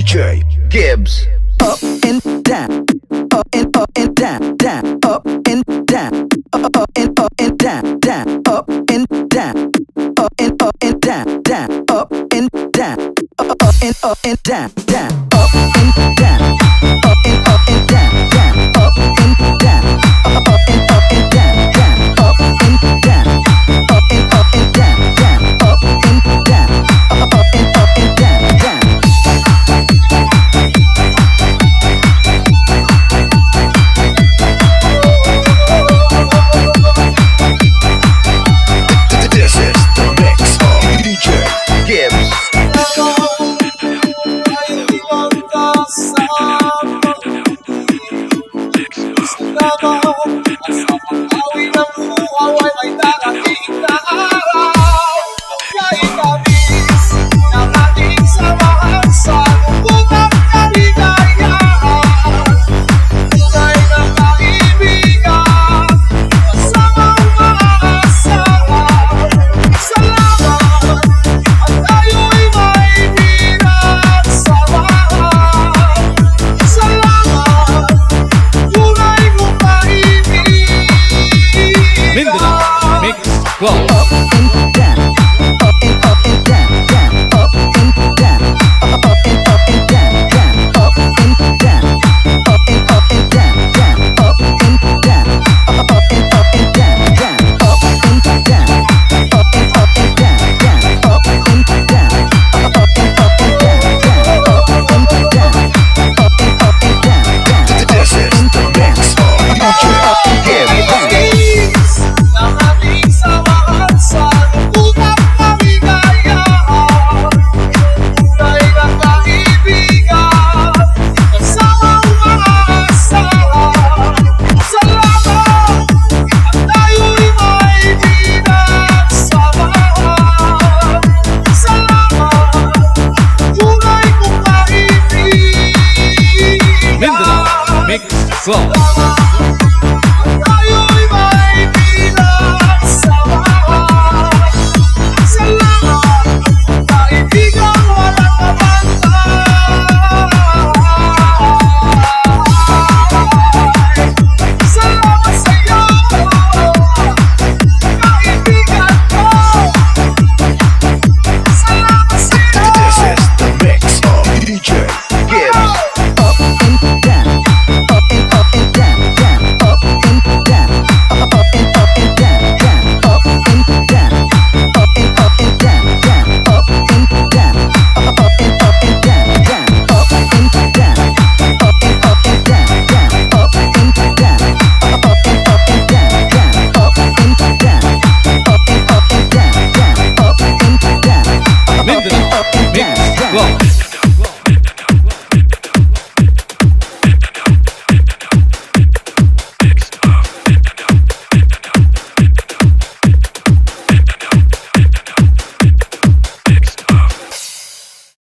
DJ Gibz. Up and down, up and down, down, up and down, up and down, down, up and down, up and down, down, up and down, up and down, down, up and down, up and down, down, up and down, up and down, down, up and down, up and down, down, up and down, up and down, down. This is the mix of DJ Gibz. Up and down, up and down, down, up and down, up and down, down, up and down, up and down, down, up and down, up and down, down, up and down, up and down, down, up and down, up and down, down, up and down, down. This is the mix of DJ Gibz. Mix Slow.